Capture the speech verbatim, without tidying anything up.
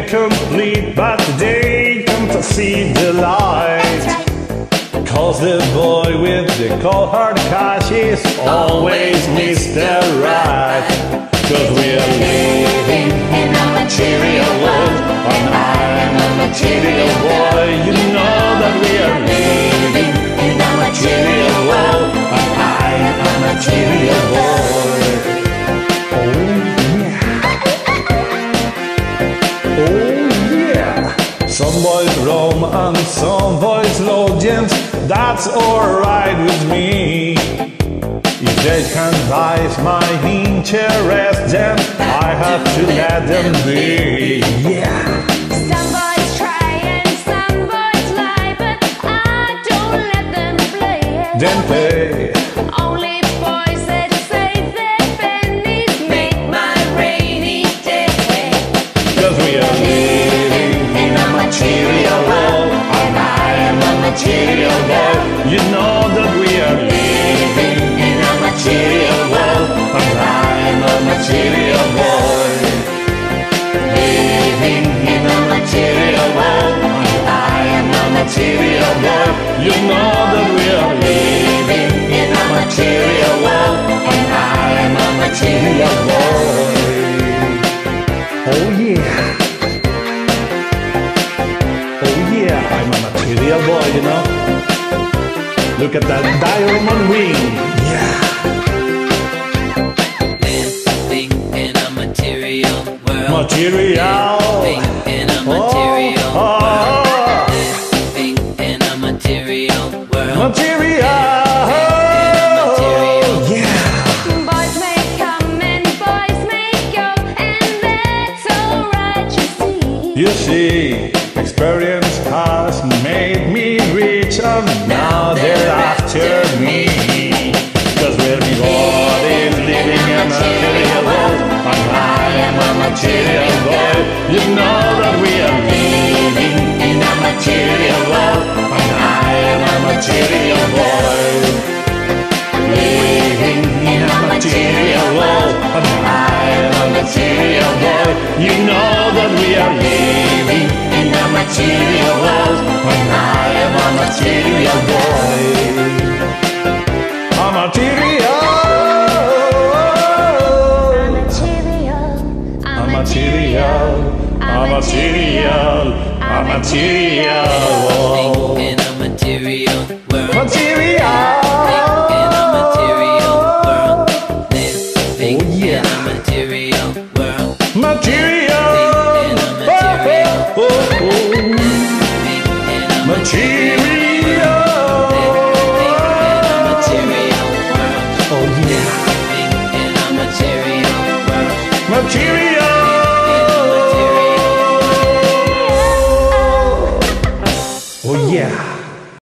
incomplete, but today come to see the light. Cause the boy with the cold hard cash is always Mister Right. Cause we are living in a material world, and I'm a material boy. You know that we are living in a material world, and I'm a material boy. Oh yeah. Some boys roam and some boys load gems. That's alright with me. If they can't rise my interest, then I have to let them be. Yeah. Some boys try and some boys lie, but I don't let them play it. Then play. Only boys that save their pennies make my rainy day. Cause we are living in a material world, and I am a material boy. You know that we are living in a material world, and I am a material boy. Living in a material world, and I am a material boy. You know that we are living in a material world, and I am a material boy. Oh yeah. Oh yeah, I'm a material boy, you know. Look at that diamond ring. Yeah. Living in a material world. Material. Living in a material oh, oh. world. Living in a material world. Material. Yeah. Boys may come and boys may go, and that's alright, you see. You see, experience has made me rich, and now they're after me. Cause everybody's living in a material world, and I am a material boy. You know that we are living in a material world, and I am a material boy. Living in a material world, and I am a material boy. You know that we are living in a material world, and I am a material boy. A material. I'm a material, A material, a material, Living in a material world. material. In a material world. Living Oh, yeah. in a material world. Material. In a material Oh, oh, oh. Living in a Material. material world. Oh yeah. Living in a material world. Material. Oh yeah.